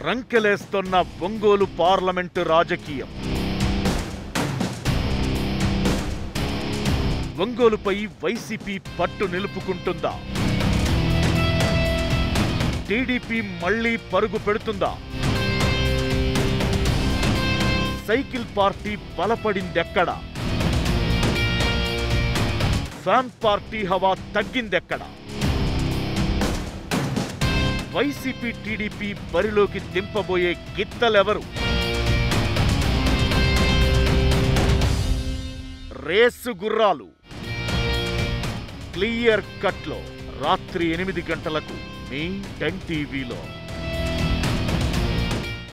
రంకెలేస్తున్న Ongole parliament రాజకీయం. ఒంగోలుపై YCP పట్టు నిలుపుకుంటుందా? TDP మళ్లీ పరుగు పెడుతుందా? సైకిల్ పార్టీ బలపడిందెక్కడ? ఫ్యాన్ పార్టీ హవా తగ్గిందెక్కడ? వైసీపీ టీడీపీ బరిలోకి దింపబోయే గిత్తలెవరు? రేసు గుర్రాలు క్లియర్ కట్లో రాత్రి 8 గంటలకు మీ 10 టీవీలో.